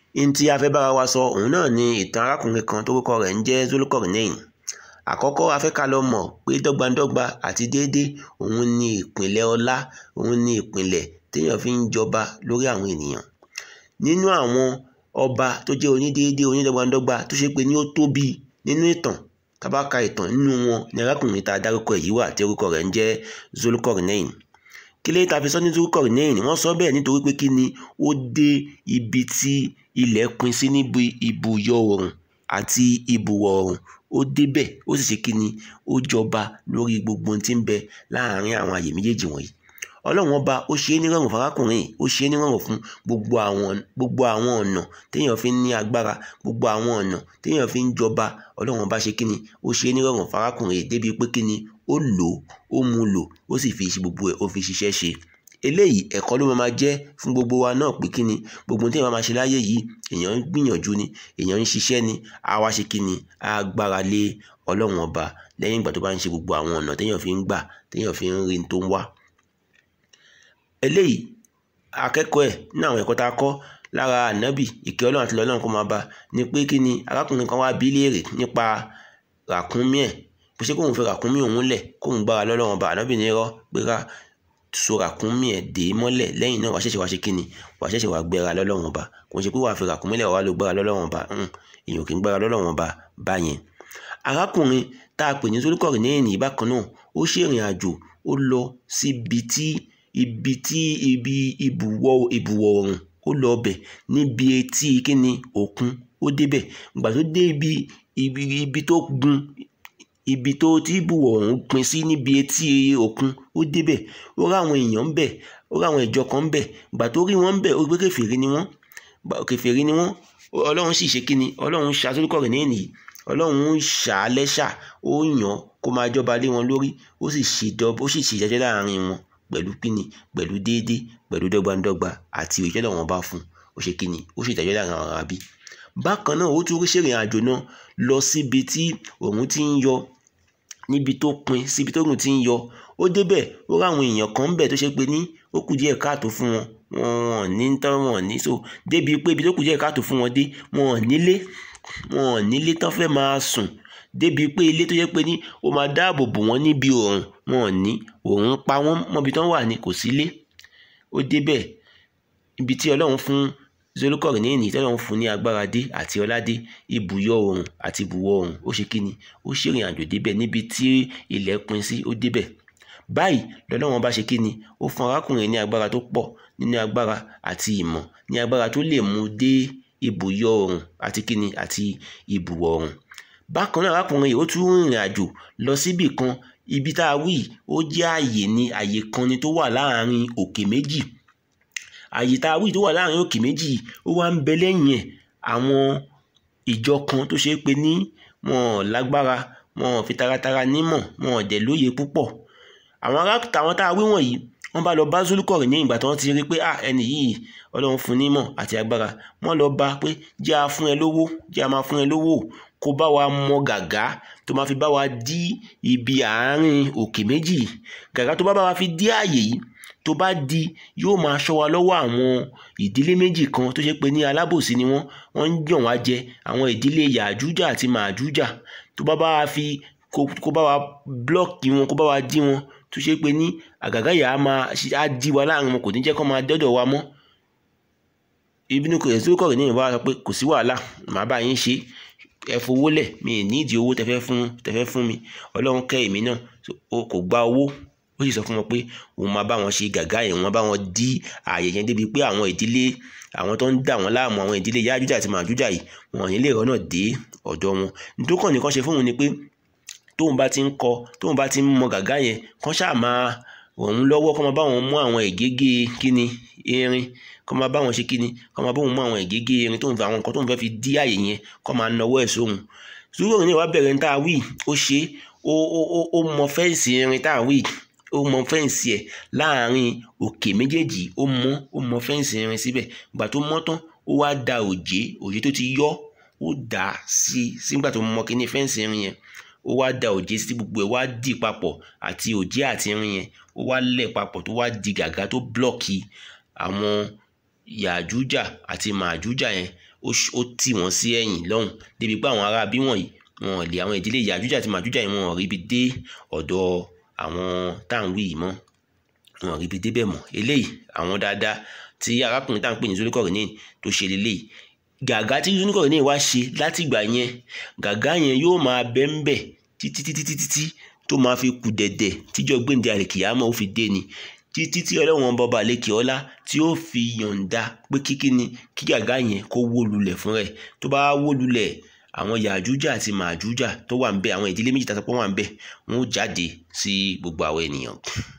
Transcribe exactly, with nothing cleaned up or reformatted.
in tí a fẹ́ bára wa sọ òun náà ni ìtàn arákùnrin kan tórúkọ rẹ̀ ń jẹ́ Zulqarnain. Àkọ́kọ́ a fẹ́ ká lọ mọ̀ pé dọ́gbandọ́gba àti déédé òun ni ìpìlẹ̀ ọlá, òun ni ìpìlẹ̀ téèyàn fi ń jọba lórí àwọn ènìyàn. Nínú àwọn ọba tó jẹ́ onídéédé onídọ́gbandọ́gba tó ṣe pé ní ó tóbi nínú ìtàn, tá bá ka ìtàn nínú wọn ni arákùnrin tá a dárúkọ yìí wà tí orúkọ rẹ̀ ń jẹ́ Zulqarnain. Kí lè ta fi sọ ní Zulqarnain? Wọ́n sọ bẹ́ẹ̀ nítorí pé kí ni ó dé ibi tí ilẹ̀ pín sí níbi ibùyọ oòrùn àti ibùwọ̀ oòrùn, ó débẹ̀ ó sì ṣe kí ni ó jọba lórí gbogbo ohun tí ń bẹ láàárín àwọn àyè méjèèjì wọ̀nyí. Ọlọ́run ọba ó ṣe é nírọ̀rùn fún arákùnrin, ó ṣe é nírọ̀rùn fún gbogbo àwọn gbogbo àwọn ọ̀nà téèyàn fi ń ní agbára, gbogbo àwọn ọ̀nà téèyàn fi ń jọba. Ọlọ́run ọba ṣe kí ni ó ṣe é nírọ̀rùn fún arákùnrin débi pé kí ni ó lò ó mú lò ó sì fi gbogbo ẹ̀ ó fi ṣiṣẹ́ ṣe. Eléyìí ẹ̀kọ́ ló máa jẹ́ fún gbogbo wa náà pé kí ni gbogbo ohun téèyàn máa ṣe láyé yìí èèyàn ń gbìyànjú ni, èèyàn ń ṣiṣẹ́ ni, á wá ṣe kí ni á gbára lé Ọlọ́run ọba lẹ́yìn ìgbà tó bá ń ṣe gbogbo àwọn ọ̀nà téèyàn fi ń gbà téèyàn fi ń rí n tó ń wá. Eléyìí akẹ́kọ̀ọ́ ẹ̀ ní àwọn ẹ̀kọ́ tá a kọ́ lára ànábì ìkẹ́ Ọlọ́run àti Ọlọ́run kó máa bá ni pé kí ni arákùnrin kan wá bí léèrè nípa ràkúnmí ẹ̀ pé ṣé kóun fẹ́ ràkúnmí òun lẹ̀ kóun gbára lọ́lọ́run ọba. Ànábì ní irọ́ pé ká so ràkúnmí ẹ̀ dé mọ́lẹ̀ lẹ́yìn náà wàá ṣẹ̀ṣẹ̀ wá ṣe kí ni wàá ṣẹ̀ṣẹ̀ wá gbéra lọ́lọ́run ọba. Kò ń ṣe pé wàá fi ràkúnmí lẹ̀ wàá lọ gbára lọ́lọ́run ọba, èèyàn kì í gbára lọ́lọ́run ọba báyẹn. Arákùnrin tá a pè ní Zulqarnain ní bákan náà ó ṣèrìn àjò ó lọ síbi tí ibi tí ibi ibùwọ̀ ibùwọ̀ oòrùn ó lọ bẹ̀ níbi etí kíni òkun ó débẹ̀. Ìgbà tó dé ibi ibi ibi tó gun ibi tó tí ibùwọ̀ oòrùn pín sí níbi etí òkun ó débẹ̀. Ó rí àwọn èèyàn ń bẹ̀, ó rí àwọn ìjọ kan ń bẹ̀. Ìgbà tó rí wọn ń bẹ̀ ó rí pé kèfèrí ni wọ́n kèfèrí ni wọ́n Ọlọ́run sì ṣe kíni Ọlọ́run ṣá Zulqarnain yìí, Ọlọ́run ṣá lẹ́ṣà ó yàn kó máa jọba lé wọn lórí, ó sì ṣèjọba ó sì ṣèjẹ́jẹ́ láàrin wọn pẹ̀lú kíni pẹ̀lú déédé pẹ̀lú dọ́gbandọ́gba àti òye Ọlọ́run bá fún ó ṣe kíni ó ṣe ìdájọ́ láàrin àwọn àbí. Bákan náà ó tún rí ṣèrìn àjò náà lọ síbi tí òun ti ń yọ níbi tó pin síbi tó òun ti ń yọ ó débẹ̀ ó rí àwọn èèyàn kan ń bẹ̀ tó ṣe pé ní ó kù díẹ̀ káàtó fún wọn wọn ní tán wọn ní so débi pé ibi tó kù díẹ̀ káàtó fún wọn dé wọn nílé wọn nílé tán fẹ́ máa sùn débi pé ilé tó yẹ pé ní ó máa dáàbò bò wọ́n níbi òòrùn wọn ò ní òòrùn pa wọ́n mọ́bi tán wà ní kò sílé. Ó débẹ̀ ibi tí Ọlọ́run fún Zulqarnain tí Ọlọ́run fún ní agbára dé àti ọlá dé ibùyọ oòrùn àti ibùwọ̀ oòrùn ó ṣe kíni ó ṣèrìn àjò débẹ̀ níbi tí ilẹ̀ pín sí ó débẹ̀. Báyìí lọ́lọ́run bá ṣe kíni ó fún arákùnrin ní agbára tó pọ̀ nínú agbára àti ìmọ̀ ní agbára tó lè mú dé ibùyọ oòrùn àti kíni àti ibùwọ̀ oòrùn. Bákan náà arákùnrin yìí ó tún rìnrìn àjò lọ síbì kan ibi tá a wí ó jẹ́ àyè ní àyè kan ni tó wà láàárín òkè méjì. Àyè tá a wí tó wà láàárín òkè méjì ó wá ń bẹ lẹ́yìn ẹ̀ àwọn ìjọ kan tó ṣe pé ní wọn lágbára wọn fi taratara nímọ̀ wọn dẹ̀ lóye púpọ̀. Àwọn ará tàwọn tá a wí wọ̀nyí wọ́n bá lọ bá Zulqarnain ní ìgbà tí wọ́n ti rí pé à ẹni yìí Ọlọ́run fún nímọ̀ àti agbára. Wọ́n lọ bá pé jẹ́ a fún ẹ lówó jẹ́ a máa fún ẹ lówó kó bá wa mọ gàgá tó máa fi bá wa dí ibi àárín òkè méjì. Gàgá tó bá bá wa fi dí ààyè yìí tó bá di yóò máa ṣọ́ wa lọ́wọ́ àwọn ìdílé méjì kan tó ṣe pé ní alábòsí ni wọ́n wọ́n ń yàn wá jẹ àwọn ìdílé Yàjújà àti Màjújà. Tó bá bá wa fi kó bá wa blọ́ọ̀kì wọn kó bá wa dí wọn tó ṣe pé ní àgàgà yà á máa á dí wa láàrin wọn kò ní jẹ́ kó máa dọ́dọ̀ wa mọ́. Ibnu Zulqarnain wá sọ pé kò sí wàhálà màá bá yín ṣe ẹ fowó lẹ̀ mi ì nídìí owó tẹ́fẹ́ fún tẹ́fẹ́ fún mi Ọlọ́run kẹ́ èmi náà ó kò gba owó. Ó sì sọ fún wọn pé òun máa bá wọn ṣe gàgá yẹn wọ́n bá wọn dí ààyè yẹn débi pé àwọn ìdílé àwọn tó ń dà wọ́n láàmú àwọn ìdílé Yàjújà àti Màjújà yìí wọn ò ní lè rọ́nà dé ọ̀dọ̀ wọn. Nítorí kàn nìkan ṣe fún òun ni pé tóun bá ti ń kọ tóun bá ti ń mọ gàgá yẹn kán ṣáà máa òun lọ́wọ́ kán máa bá wọn mú àwọn ìgégé kíni irin kán máa bá wọn ṣe kíni kán máa bá wọn mú àwọn ìgégé irin tóun fẹ́ àwọn nǹkan tóun fẹ́ fi dí ààyè yẹn kán máa nawọ́ ẹ̀ sóhun. Zulqarnain wá bẹ̀rẹ̀ ní tá a wí ó ṣe ó ó ó mọ fẹ́ǹsì irin tá a wí ó mọ fẹ́ǹsì ẹ̀ láàárín òkè méjèèjì ó mọ ó mọ fẹ́ǹsì irin síbẹ̀. Ìgbà tó mọ́ tán ó wá da òjé òjé tó ti yọ́ ó dà á sí sígbà tó mọ kíní fẹ́ǹsì irin yẹn ó wá da òjé sí gbogbo ẹ̀ wá dì papọ̀ àti òjé àti irin yẹn ó wá lẹ̀ papọ̀ tó wá di gàgá tó blọ́ọ̀kì àwọn Yàjújà àti Màjújà yẹn ó tì wọ́n sí ẹ̀yìn lọ́hùn débi pé àwọn ará bí wọ̀nyí wọn ò lè àwọn ìdílé Yájújà àti Májújà yìí wọn ò rí ibi dé ọ̀dọ̀ àwọn táǹwì yìí mọ́ wọn ò rí ibi débẹ̀ mọ́. Eléyìí àwọn dáadáa tí arákùnrin tá à ń pè ní Zulqarnain tó ṣe leléyìí. Gàgá tí Zulqarnain wá ṣe láti ìgbà yẹn gàgá yẹn yóò máa bẹ́ ń bẹ̀ títí títí títí tó máa fi kù dẹ̀dẹ̀ tíjọ́ gbéǹde àlìkìyámọ̀ ó fi dé ni títí tí ọlọ́run bọba àlekè ọlá tí ó fi yọ̀ǹda pé kíkí ni kí gàgá yẹn kó wó lulẹ̀ fún rẹ̀. Tó bá wó lulẹ̀ àwọn Yájújà àti Májújà tó wà ń bẹ àwọn ìdílé méjì tàbí wọ́n wà ń bẹ wọn ó jáde sí gbogbo àwọn ènìyàn.